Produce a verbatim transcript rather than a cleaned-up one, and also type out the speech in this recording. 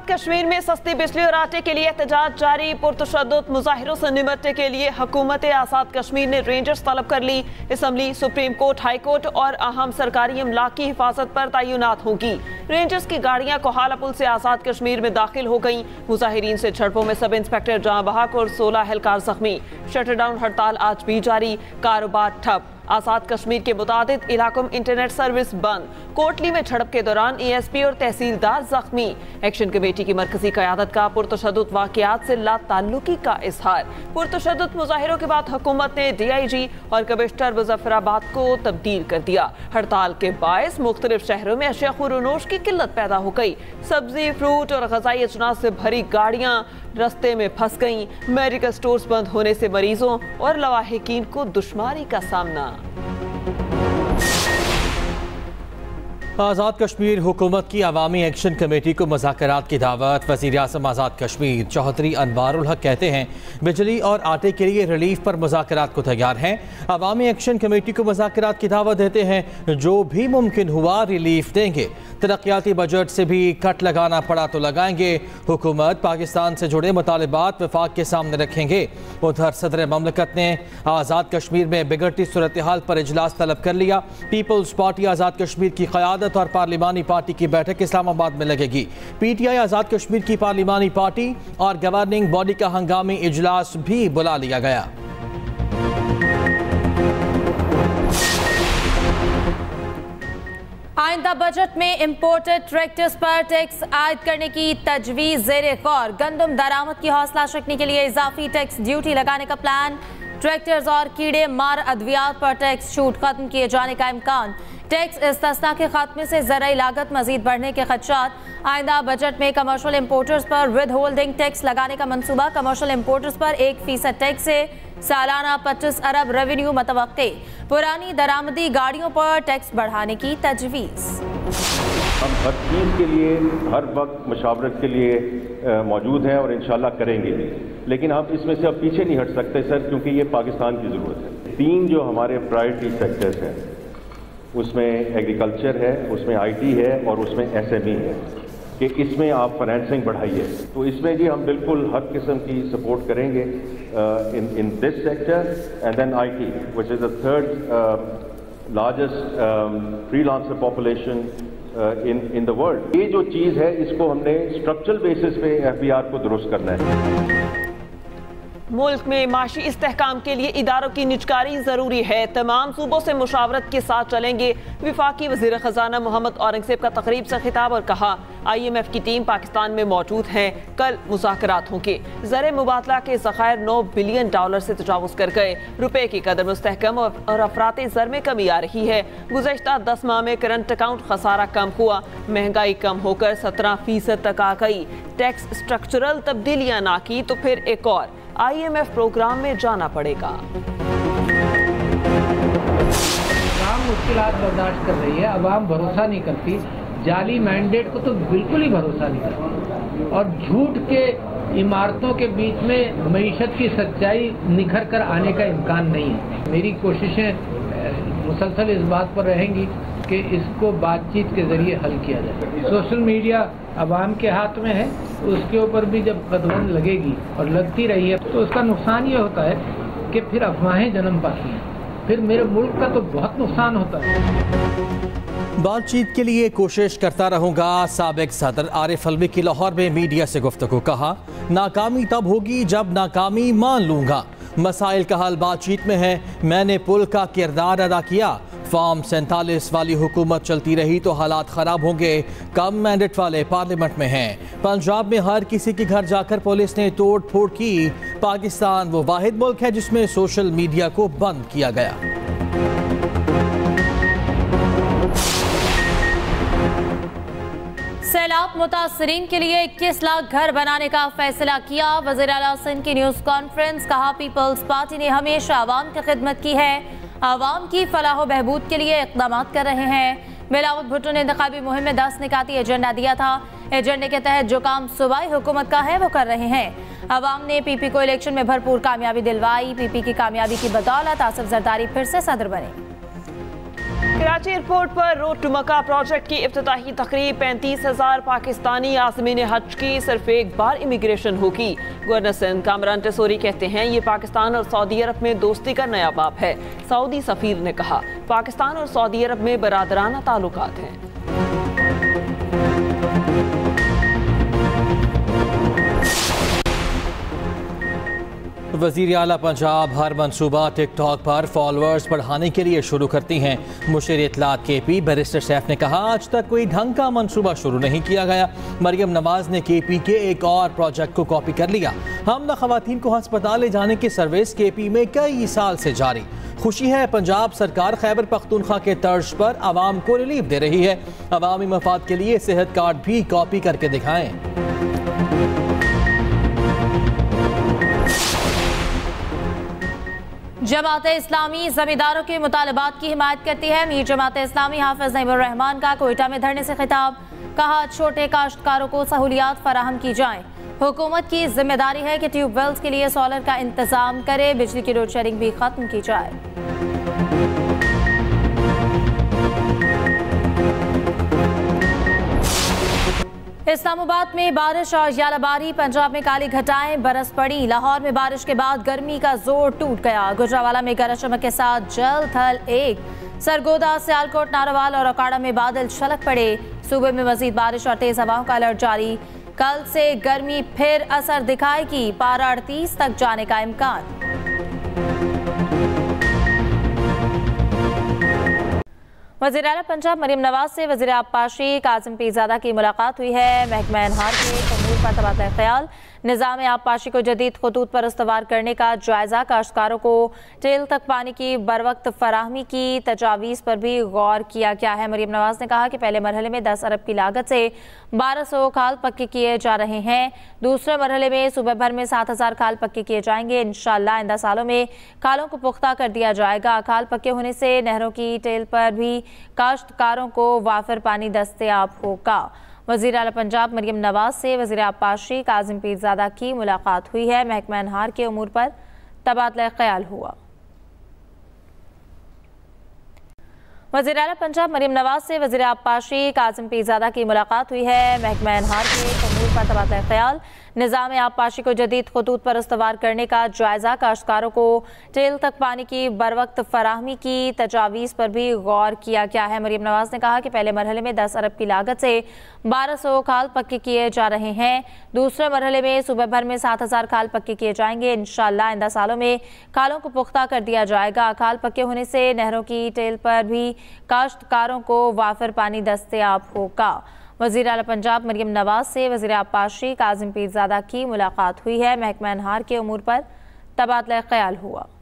आजाद कश्मीर में सस्ती बिजली और आटे के लिए एहतजाज जारी। पुरतशद्दुद मुजाहिरों से निपटने के लिए हुकूमत आजाद कश्मीर ने रेंजर्स तलब कर ली। Assembly, supreme court, high court और अहम सरकारी अमला की हिफाजत पर तैनात होगी। रेंजर्स की गाड़ियां कोहाला पुल से आजाद कश्मीर में दाखिल हो गईं। मुजाहिरीन से झड़पों में सब इंस्पेक्टर जहां बहक और सोलह एहलकार जख्मी। शटरडाउन हड़ताल आज भी जारी, कारोबार ठप। आजाद कश्मीर के मुतादिद इलाकों में इंटरनेट सर्विस बंद। कोटली में झड़प के दौरान एएसपी और तहसीलदार जख्मी। एक्शन कमेटी की मरकजी क़यादत का पुरतशद्दुद वाक़यात से लाताल्लुकी का इजहार। पुरतशद्दुद मुजाहिरों के बाद हुकूमत ने डीआईजी और कमिश्नर मुजफ्फराबाद को तब्दील कर दिया। हड़ताल के बायस मुख्तलिफ शहरों में अशिया खुरोनोश की किल्लत पैदा हो गई। सब्जी, फ्रूट और ग़ज़ाई अजनास से भरी गाड़ियाँ रस्ते में फंस गईं। मेडिकल स्टोर्स बंद होने से मरीजों और लवाहिकीन को दुश्वारी का सामना। आज़ाद कश्मीर हुकूमत की अवामी एक्शन कमेटी को मुज़ाकरात की दावत। वज़ीर आज़म आज़ाद कश्मीर चौधरी अनवारुल हक कहते हैं बिजली और आटे के लिए रिलीफ पर मुज़ाकरात को तैयार हैं। अवामी एक्शन कमेटी को मुज़ाकरात की दावत देते हैं, जो भी मुमकिन हुआ रिलीफ देंगे। तरक्याती बजट से भी कट लगाना पड़ा तो लगाएंगे। हुकूमत पाकिस्तान से जुड़े मुतालबात वफाक के सामने रखेंगे। उधर सदर ममलकत ने आज़ाद कश्मीर में बिगड़ती सूरत हाल पर इजलास तलब कर लिया। पीपल्स पार्टी आज़ाद कश्मीर की क़यादत और पार्लिमानी पार्टी की बैठक इस्लामाबाद में लगेगी। पीटीआई आज़ाद कश्मीर की पार्लिमानी पार्टी और गवर्निंग बॉडी का हंगामी इजलास भी बुला लिया गया। आइंदा बजट में इम्पोर्टेड ट्रैक्टर्स पर टैक्स आयद करने की तजवीज़ ज़ेरे गौर। गंदम दरामद की हौसला रखने के लिए इजाफी टैक्स ड्यूटी लगाने का प्लान। ट्रैक्टर्स और कीड़े मार अद्वियात पर टैक्स छूट खत्म किए जाने का इम्कान। टैक्स इस्तिस्ना के खात्मे से ज़राई लागत मजीद बढ़ने के खदशात। आइंदा बजट में कमर्शियल इम्पोर्टर्स पर विद होल्डिंग टैक्स लगाने का मनसूबा। कमर्शियल इम्पोर्टर्स पर एक फीसद टैक्स से सालाना पच्चीस अरब रेवेन्यू मतवक्के। पुरानी दरामदी गाड़ियों पर टैक्स बढ़ाने की तजवीज़। हम हर चीज़ के लिए हर वक्त मशावरत के लिए मौजूद हैं और इंशाल्लाह करेंगे, लेकिन हम इसमें से अब पीछे नहीं हट सकते सर, क्योंकि ये पाकिस्तान की ज़रूरत है। तीन जो हमारे प्रायोरिटी सेक्टर्स हैं, उसमें एग्रीकल्चर है, उसमें आईटी है और उसमें एसएमई है, कि इसमें आप फाइनेंसिंग बढ़ाइए। तो इसमें जी हम बिल्कुल हर किस्म की सपोर्ट करेंगे in in this sector. And then IT which is the third largest freelancer population in in the world. ये जो चीज़ है, इसको हमने स्ट्रक्चरल बेसिस पे एफबीआर को दुरुस्त करना है। मुल्क में माशी इस्तेहकाम के लिए इदारों की निजकारी जरूरी है। तमाम सूबों से मुशावरत के साथ चलेंगे। विफाकी वज़ीर ख़जाना मोहम्मद औरंगज़ेब का तकरीब से खिताब और कहा, आई एम एफ की टीम पाकिस्तान में मौजूद है, कल मुज़ाकरात होंगे। ज़र मुबादला के ज़खायर नौ बिलियन डॉलर से तजावुज़ कर गए। रुपए की कदर मुस्तहकम और अफराते ज़र में कमी आ रही है। गुज़श्ता दस माह में करंट अकाउंट खसारा कम हुआ। महंगाई कम होकर सत्रह फीसद तक आ गई। टैक्स स्ट्रक्चरल तब्दीलियाँ ना की तो फिर एक और आई एम एफ प्रोग्राम में जाना पड़ेगा। आवाम मुश्किलात बर्दाश्त कर रही है, अवाम भरोसा नहीं करती। जाली मैंडेट को तो बिल्कुल ही भरोसा नहीं करती, और झूठ के इमारतों के बीच में मईशत की सच्चाई निखर कर आने का इम्कान नहीं है। मेरी कोशिशें मुसलसल इस बात पर रहेंगी कि इसको बातचीत के जरिए हल किया जाए। सोशल मीडिया अवाम के हाथ में है, उसके ऊपर भी जब कदबंद लगेगी और लगती रही है तो उसका नुकसान ये होता है कि फिर अफवाहें जन्म पाती हैं, फिर मेरे मुल्क का तो बहुत नुकसान होता है। बातचीत के लिए कोशिश करता रहूंगा। साबिक सदर आरिफ अलवी की लाहौर में मीडिया से गुफ्तगू। कहा, नाकामी तब होगी जब नाकामी मान लूंगा। मसाइल का हल बातचीत में है। मैंने पुल का किरदार अदा किया। फॉर्म सैंतालीस वाली हुकूमत चलती रही तो हालात खराब होंगे। कम मैंडेट वाले पार्लियामेंट में हैं। पंजाब में हर किसी के घर जाकर पुलिस ने तोड़ फोड़ की। पाकिस्तान वो वाहिद मुल्क है जिसमें सोशल मीडिया को बंद किया गया। सैलाब मुतासरीन के लिए इक्कीस लाख घर बनाने का फैसला किया। वज़ीर आला सिंध की न्यूज़ कॉन्फ्रेंस। कहा, पीपल्स पार्टी ने हमेशा आवाम की खिदमत की है, आवाम की फलाह बहबूद के लिए इक़दाम कर रहे हैं। बिलावल भुट्टो ने इंतखाबी मुहिम में दस निकाती एजेंडा दिया था। एजेंडे के तहत जो काम सूबाई हुकूमत का है वो कर रहे हैं। आवाम ने पीपी को इलेक्शन में भरपूर कामयाबी दिलवाई। पीपी की कामयाबी की बदौलत आसिफ जरदारी फिर से सदर बने। कराची एयरपोर्ट पर रोड टू मक्का प्रोजेक्ट की इफ्तिताही तकरीब। पैंतीस हजार पाकिस्तानी आज़मीन हज की सिर्फ एक बार इमिग्रेशन होगी। गवर्नर सिंध कामरान टेसोरी कहते हैं ये पाकिस्तान और सऊदी अरब में दोस्ती का नया बाब है। सऊदी सफीर ने कहा पाकिस्तान और सऊदी अरब में बरादराना ताल्लुकात हैं। वज़ीर आला पंजाब हर मनसूबा टिकटॉक पर फॉलोअर्स बढ़ाने के लिए शुरू करती हैं। मुशीर इत्तलात के पी बैरिस्टर सैफ ने कहा आज तक कोई ढंग का मनसूबा शुरू नहीं किया गया। मरियम नवाज ने के पी के एक और प्रोजेक्ट को कॉपी कर लिया। हमला खवातीन को अस्पताल ले जाने की सर्विस के पी में कई साल से जारी। खुशी है पंजाब सरकार खैबर पख्तूनख्वा के तर्ज पर आवाम को रिलीफ दे रही है। अवामी मफाद के लिए सेहत कार्ड भी कॉपी करके दिखाएं। जमात इस्लामी जमींदारों के मुतालबात की हिमायत करती है। मीर जमात इस्लामी हाफिज नईमुर रहमान का कोयटा में धरने से खिताब। कहा छोटे काश्तकारों को सहूलियात फराहम की जाएं। हुकूमत की जिम्मेदारी है कि ट्यूबवेल्स के लिए सोलर का इंतजाम करे। बिजली की लोड शेडिंग भी खत्म की जाए। इस्लामाबाद में बारिश और यालाबारी। पंजाब में काली घटाएं बरस पड़ी। लाहौर में बारिश के बाद गर्मी का जोर टूट गया। गुजरावाला में गरज चमक के साथ जल थल एक। सरगोदा सियालकोट नारोवाल और अकाड़ा में बादल छलक पड़े। सूबे में मजीद बारिश और तेज हवाओं का अलर्ट जारी। कल से गर्मी फिर असर दिखाएगी। पारा अड़तीस तक जाने का इम्कान। वज़ीर आला पंजाब मरियम नवाज से वज़ीर आबपाशी कासिम पीरज़ादा की मुलाकात हुई है। महकमा एनहार के अमूर पर तबादला ख्याल। निज़ाम आबपाशी को जदीद खतूत पर इस्तवार करने का जायज़ा। काश्तकारों को टेल तक पानी की बर वक्त फराहमी की तजावीज़ पर भी गौर किया गया है। मरियम नवाज ने कहा कि पहले मरहले में दस अरब की लागत से बारह सौ खाल पक्के किए जा रहे हैं। दूसरे मरहले में सूबे भर में सात हज़ार खाल पक्के किए जाएंगे। इंशाअल्लाह आइंदा सालों में खालों को पुख्ता कर दिया जाएगा। खाल पक्के होने से नहरों की टेल पर भी काश्तकारों को वाफिर पानी दस्तयाब होगा। वज़ीर आला पंजाब मरियम नवाज से वज़ीर आबपाशी कासिम पीरज़ादा की मुलाकात हुई है। महकमा एनहार के उमूर पर तबादला ख्याल हुआ। वज़ीर आला पंजाब मरियम नवाज से वज़ीर आबपाशी कासिम पीरज़ादा की मुलाकात हुई है। महकमा एनहार के उमूर पर तबादला ख्याल। निज़ाम आबपाशी को जदीद खतूत पर इस्तवार करने का जायज़ा। काश्तकारों को टेल तक पानी की बर वक्त फराहमी की तजावीज़ पर भी गौर किया गया है। मरियम नवाज ने कहा कि पहले मरहले में दस अरब की लागत से बारह सौ खाल पक्के किए जा रहे हैं। दूसरे मरहले में सूबे भर में सात हज़ार खाल पक्के किए जाएंगे। इंशाअल्लाह आइंदा सालों में खालों को पुख्ता कर दिया जाएगा। खाल पक्के होने से नहरों की टेल पर भी काश्तकारों को वाफिर पानी दस्तयाब होगा। वज़ीर आला पंजाब मरियम नवाज से वज़ीर आबपाशी कासिम पीरज़ादा की मुलाकात हुई है। महकमा एनहार के उमूर पर तबादला ख्याल हुआ।